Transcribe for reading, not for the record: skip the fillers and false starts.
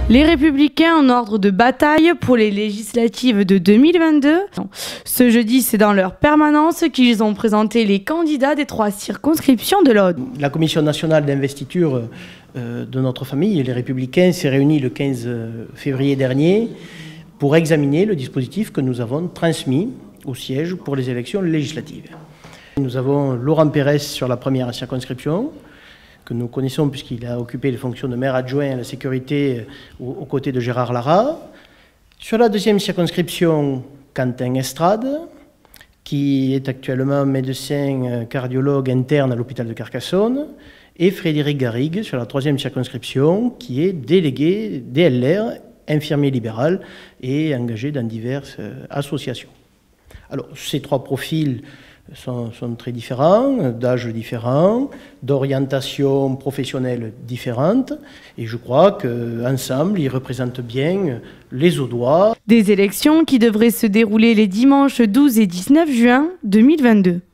Les Républicains en ordre de bataille pour les législatives de 2022. Ce jeudi, c'est dans leur permanence qu'ils ont présenté les candidats des 3 circonscriptions de l'Aude. La Commission nationale d'investiture de notre famille, les Républicains, s'est réunie le 15 février dernier pour examiner le dispositif que nous avons transmis au siège pour les élections législatives. Nous avons Laurent Pérez sur la première circonscription, que nous connaissons puisqu'il a occupé les fonctions de maire adjoint à la sécurité aux côtés de Gérard Lara. Sur la deuxième circonscription, Quentin Estrade, qui est actuellement médecin cardiologue interne à l'hôpital de Carcassonne, et Frédéric Garrigue sur la troisième circonscription, qui est délégué DLR, infirmier libéral et engagé dans diverses associations. Alors, ces 3 profils sont très différents, d'âge différents, d'orientation professionnelle différente, et je crois qu'ensemble, ils représentent bien les Audois. Des élections qui devraient se dérouler les dimanches 12 et 19 juin 2022.